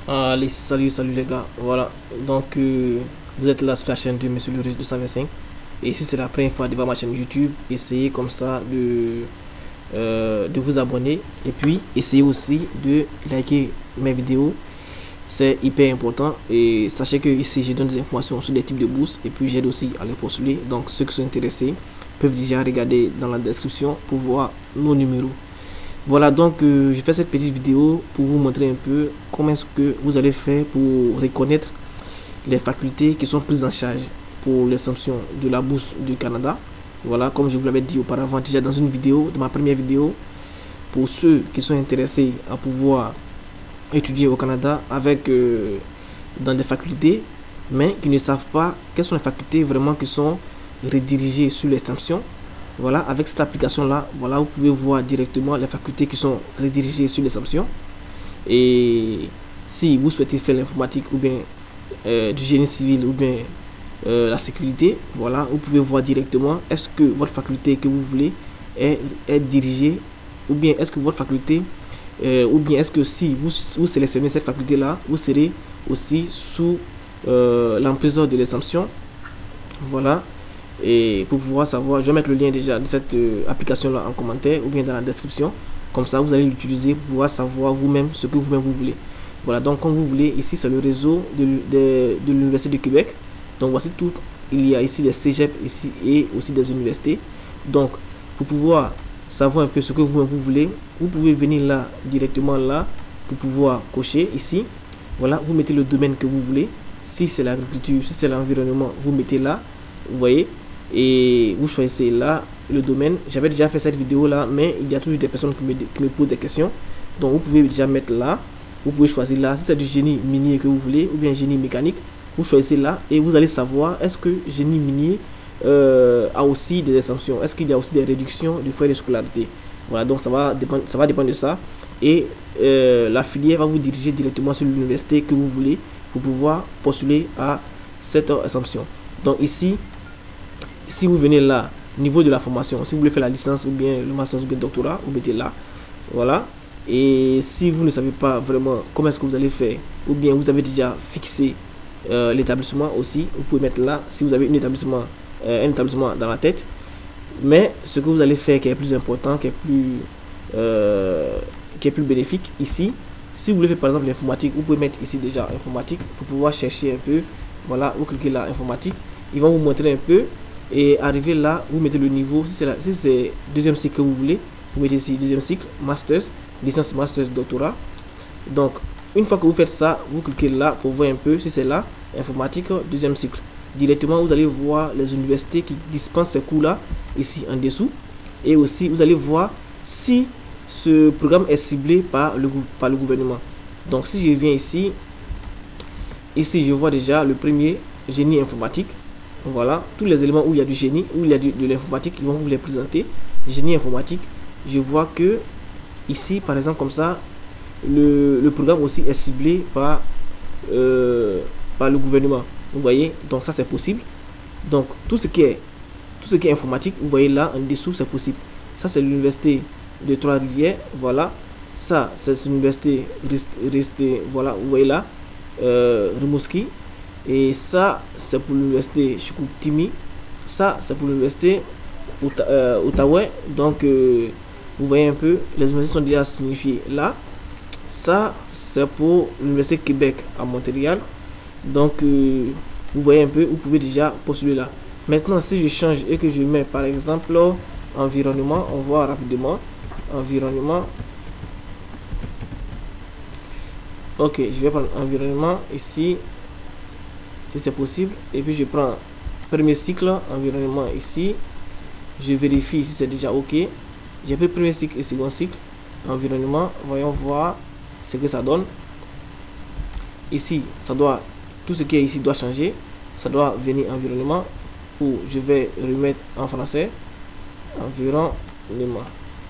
Allez, salut les gars. Voilà, donc vous êtes là sur la chaîne de Monsieur le Riche 225. Et si c'est la première fois de voir ma chaîne YouTube, essayez comme ça de vous abonner. Et puis, essayez aussi de liker mes vidéos. C'est hyper important. Et sachez que ici, je donne des informations sur les types de bourses. Et puis, j'aide aussi à les postuler. Donc, ceux qui sont intéressés peuvent déjà regarder dans la description pour voir nos numéros. Voilà, donc je fais cette petite vidéo pour vous montrer un peu comment est-ce que vous allez faire pour reconnaître les facultés qui sont prises en charge pour l'exemption de la bourse du Canada. Voilà, comme je vous l'avais dit auparavant déjà dans une vidéo, dans ma première vidéo, pour ceux qui sont intéressés à pouvoir étudier au Canada avec dans des facultés, mais qui ne savent pas quelles sont les facultés vraiment qui sont redirigées sur l'exemption. Voilà, avec cette application là, voilà, vous pouvez voir directement les facultés qui sont redirigées sur les options. Et si vous souhaitez faire l'informatique ou bien du génie civil ou bien la sécurité, voilà, vous pouvez voir directement est-ce que votre faculté que vous voulez est dirigée, ou bien est-ce que votre faculté ou bien est-ce que si vous sélectionnez cette faculté là, vous serez aussi sous l'emprise de l'exemption. Voilà. Et pour pouvoir savoir, je vais mettre le lien déjà de cette application là en commentaire ou bien dans la description. Comme ça, vous allez l'utiliser pour pouvoir savoir vous-même ce que vous-même vous voulez. Voilà, donc comme vous voulez, ici c'est le réseau de l'Université du Québec. Donc voici tout. Il y a ici des cégep ici et aussi des universités. Donc pour pouvoir savoir un peu ce que vous-même vous voulez, vous pouvez venir là directement là pour pouvoir cocher ici. Voilà, vous mettez le domaine que vous voulez. Si c'est l'agriculture, si c'est l'environnement, vous mettez là. Vous voyez, et vous choisissez là le domaine. J'avais déjà fait cette vidéo là, mais il y a toujours des personnes qui me posent des questions. Donc vous pouvez déjà mettre là, vous pouvez choisir là. Si c'est du génie minier que vous voulez ou bien génie mécanique, vous choisissez là et vous allez savoir est-ce que génie minier a aussi des exemptions, est-ce qu'il y a aussi des réductions du frais de scolarité. Voilà, donc ça va dépendre de ça. Et la filière va vous diriger directement sur l'université que vous voulez pour pouvoir postuler à cette exemption. Donc ici, si vous venez là, niveau de la formation, si vous voulez faire la licence ou bien le master ou bien le doctorat, vous mettez là. Voilà. Et si vous ne savez pas vraiment comment est-ce que vous allez faire, ou bien vous avez déjà fixé l'établissement aussi, vous pouvez mettre là si vous avez un établissement dans la tête. Mais ce que vous allez faire qui est plus important, qui est plus bénéfique ici, si vous voulez faire par exemple l'informatique, vous pouvez mettre ici déjà informatique pour pouvoir chercher un peu. Voilà, vous cliquez là informatique, ils vont vous montrer un peu. Et arriver là, vous mettez le niveau. Si c'est deuxième cycle que vous voulez, vous mettez ici deuxième cycle, masters, licence, masters, doctorat. Donc une fois que vous faites ça, vous cliquez là pour voir un peu si c'est là informatique deuxième cycle. Directement vous allez voir les universités qui dispensent ces cours là ici en dessous. Et aussi vous allez voir si ce programme est ciblé par le gouvernement. Donc si je viens ici je vois déjà le premier, génie informatique. Voilà, tous les éléments où il y a du génie, où il y a de l'informatique, ils vont vous les présenter. Génie informatique, je vois que ici, par exemple, comme ça, le programme aussi est ciblé par le gouvernement. Vous voyez, donc ça c'est possible. Donc tout ce qui est informatique, vous voyez là en dessous, c'est possible. Ça c'est l'université de Trois-Rivières. Voilà, ça c'est l'université voilà, vous voyez là, Rimouski. Et ça c'est pour l'université Chicoutimi, ça c'est pour l'université Ottawa. Donc vous voyez un peu, les universités sont déjà signifiées là. Ça c'est pour l'université Québec à Montréal. Donc vous voyez un peu, vous pouvez déjà postuler là. Maintenant si je change et que je mets par exemple environnement, on voit rapidement environnement. Ok, je vais prendre environnement ici si c'est possible, et puis je prends premier cycle environnement ici, je vérifie si c'est déjà ok. J'ai pris premier cycle et second cycle environnement. Voyons voir ce que ça donne. Ici ça doit, tout ce qui est ici doit changer, ça doit venir environnement, ou je vais remettre en français environnement.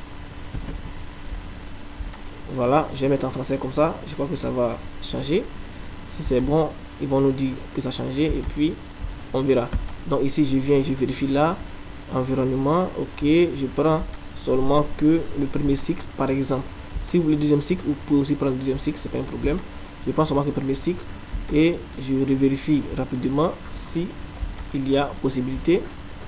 Voilà, je vais mettre en français comme ça, je crois que ça va changer. Si c'est bon, ils vont nous dire que ça a changé et puis on verra. Donc ici je viens, je vérifie là environnement. Ok, je prends seulement que le premier cycle par exemple. Si vous voulez deuxième cycle, vous pouvez aussi prendre le deuxième cycle, c'est pas un problème. je prends seulement le premier cycle et je vérifie rapidement si il y a possibilité.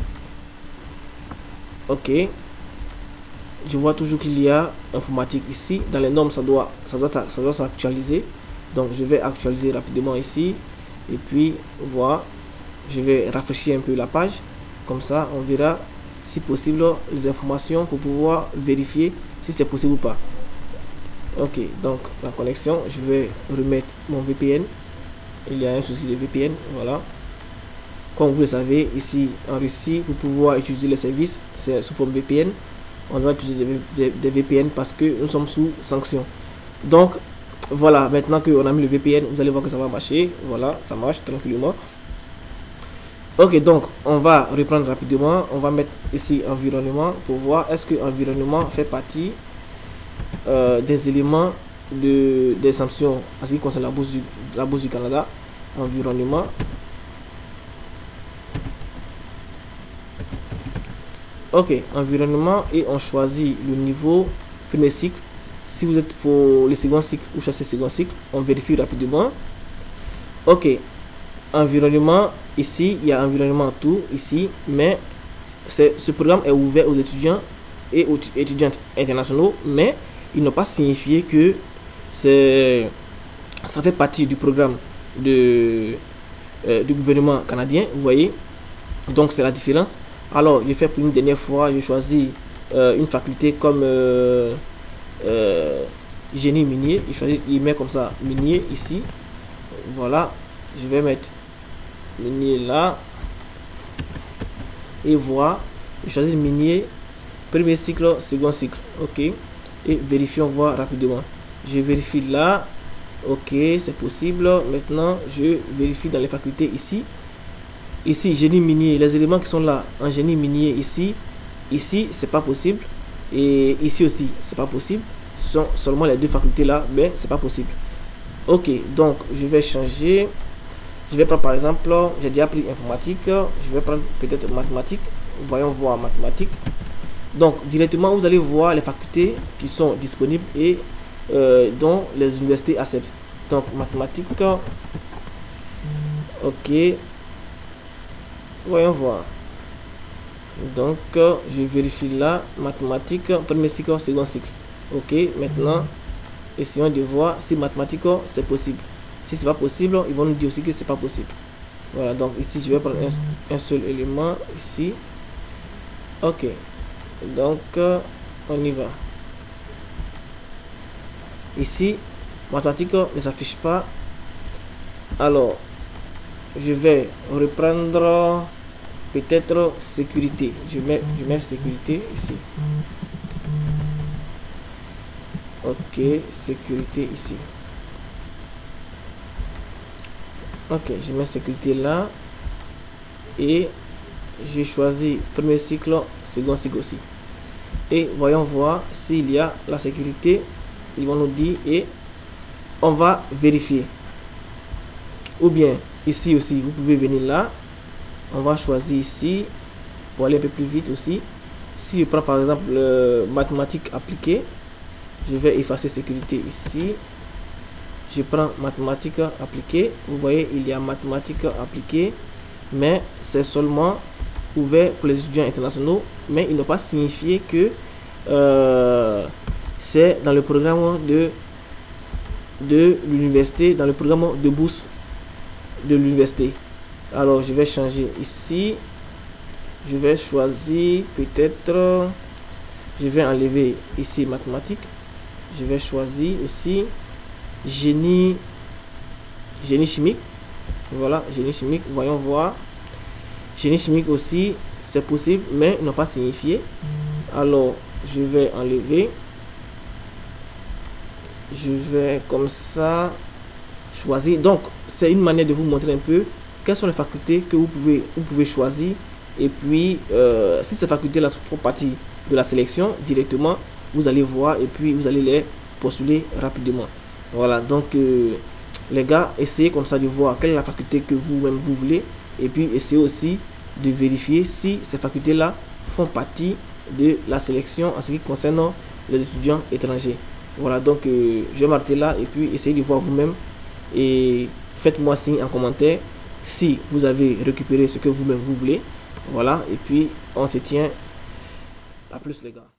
Ok, je vois toujours qu'il y a informatique ici. Dans les normes, ça doit s'actualiser. Donc je vais actualiser rapidement ici et puis voilà, je vais rafraîchir un peu la page. Comme ça, on verra si possible les informations pour pouvoir vérifier si c'est possible ou pas. Ok, donc la connexion, je vais remettre mon VPN. Il y a un souci de VPN, voilà. Comme vous le savez, ici en Russie, pour pouvoir utiliser les services, c'est sous forme VPN. On doit utiliser des VPN parce que nous sommes sous sanction. Donc voilà, maintenant qu'on a mis le VPN, vous allez voir que ça va marcher. Voilà, ça marche tranquillement. Ok, donc on va reprendre rapidement. On va mettre ici environnement pour voir est-ce que environnement fait partie des éléments des sanctions en ce qui concerne la bourse du Canada. Environnement. Ok, environnement, et on choisit le niveau premier cycle. Si vous êtes pour le second cycle ou cherchez le second cycle, on vérifie rapidement. Ok, environnement, ici il y a environnement tout ici, mais ce programme est ouvert aux étudiants et aux étudiantes internationaux, mais il n'a pas signifié que ça fait partie du programme du gouvernement canadien, vous voyez. Donc c'est la différence. Alors je fais pour une dernière fois, je choisis une faculté comme génie minier. Il met comme ça minier ici. Voilà, je vais mettre minier là et voir. Je choisis minier premier cycle, second cycle. Ok, et vérifions voir rapidement. Je vérifie là. Ok, c'est possible. Maintenant je vérifie dans les facultés ici. Ici génie minier, les éléments qui sont là en génie minier ici c'est pas possible, et ici aussi c'est pas possible. Ce sont seulement les deux facultés là, mais c'est pas possible. Ok, donc je vais changer. Je vais prendre par exemple, j'ai déjà pris informatique, je vais prendre peut-être mathématiques. Voyons voir mathématiques. Donc directement vous allez voir les facultés qui sont disponibles et dont les universités acceptent. Donc mathématiques. Ok, voyons voir. Donc je vérifie là, mathématiques, premier cycle, second cycle. Ok, maintenant essayons de voir si mathématiques c'est possible. Si c'est pas possible, ils vont nous dire aussi que c'est pas possible. Voilà, donc ici je vais prendre un seul élément ici. Ok, donc on y va. Ici mathématiques ne s'affiche pas. Alors je vais reprendre peut-être sécurité. Je mets sécurité ici. Ok, sécurité ici. Ok, je mets sécurité là et je choisis premier cycle, second cycle aussi. Et voyons voir s'il y a la sécurité. Ils vont nous dire et on va vérifier. Ou bien ici aussi, vous pouvez venir là. On va choisir ici pour aller un peu plus vite aussi. Si je prends par exemple mathématiques appliquées, je vais effacer sécurité ici. Je prends mathématiques appliquées. Vous voyez, il y a mathématiques appliquées, mais c'est seulement ouvert pour les étudiants internationaux. Mais il n'a pas signifié que c'est dans le programme de l'université, dans le programme de bourse de l'université. Alors je vais changer ici. Je vais choisir peut-être, je vais enlever ici mathématiques. Je vais choisir aussi génie chimique. Voilà, génie chimique. Voyons voir. Génie chimique aussi, c'est possible, mais non pas signifié. Alors je vais enlever. Je vais comme ça choisir. Donc c'est une manière de vous montrer un peu quelles sont les facultés que vous pouvez choisir. Et puis si ces facultés là font partie de la sélection, directement vous allez voir et puis vous allez les postuler rapidement. Voilà, donc les gars, essayez comme ça de voir quelle est la faculté que vous-même vous voulez, et puis essayez aussi de vérifier si ces facultés là font partie de la sélection en ce qui concerne les étudiants étrangers. Voilà, donc je vais m'arrêter là et puis essayez de voir vous-même et faites-moi signe en commentaire si vous avez récupéré ce que vous-même vous voulez. Voilà, et puis on se tient. À plus les gars.